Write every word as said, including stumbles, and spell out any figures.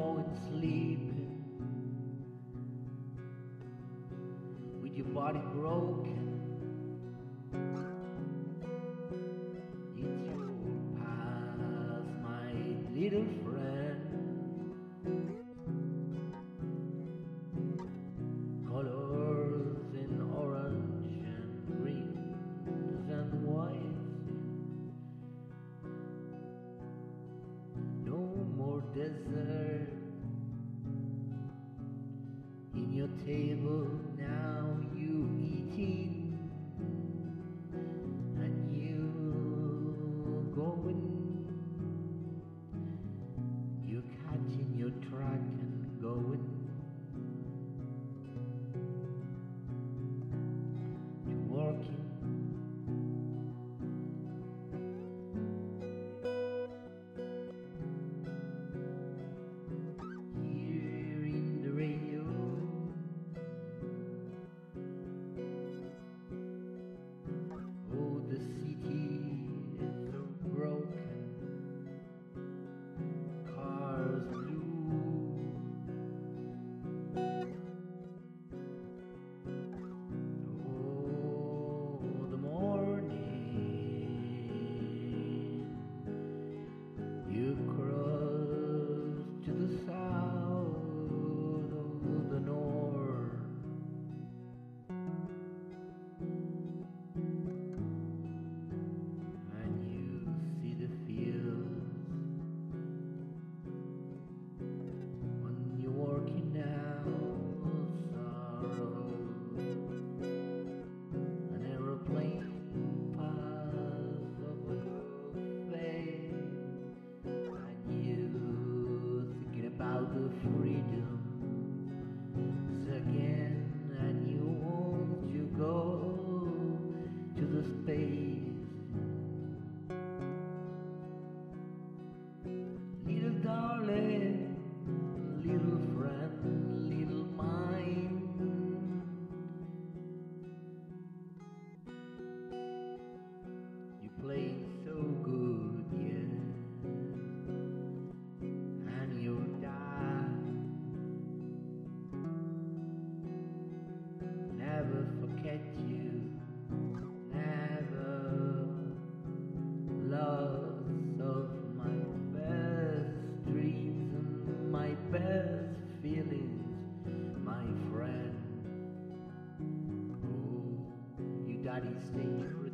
going sleeping with your body broken. It's your past, my little friend. Colors in orange and greens and whites. No more desert in your table, now you eating and you going, you catching your track and going to working. The city is so broken, cars blue. Oh, the morning you cross to the south of the north. When you're working out sorrow, an aeroplane passes over your face, and you thinking about the freedom again, and you want to go to the space. Little darling, little friend, little mine, you play so good, yeah, and you'll die. Never forget you, never lost of my best dreams and my best feelings, my friend. Oh, you daddy, stay true.